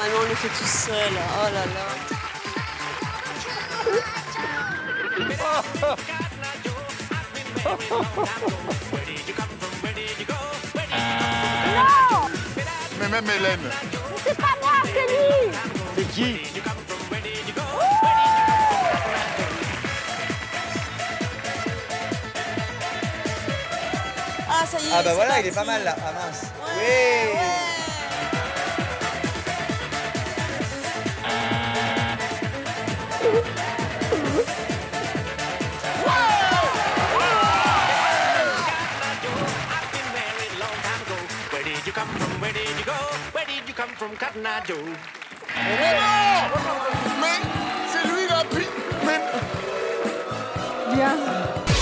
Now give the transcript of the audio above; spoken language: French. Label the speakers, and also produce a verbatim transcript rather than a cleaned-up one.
Speaker 1: Ah non, on le fait tout seul. Oh là là.
Speaker 2: Non!
Speaker 3: Mais même Hélène.
Speaker 2: C'est pas moi, c'est lui!
Speaker 4: C'est qui?
Speaker 1: Ah, ça y est.
Speaker 5: Ah bah
Speaker 1: c'est
Speaker 5: voilà, il est
Speaker 1: parti.
Speaker 5: pas mal là. Ah mince.
Speaker 1: Ouais,
Speaker 5: Oui.
Speaker 1: ouais.
Speaker 3: Mais non! Mais c'est lui la pi... Mais...
Speaker 2: Bien.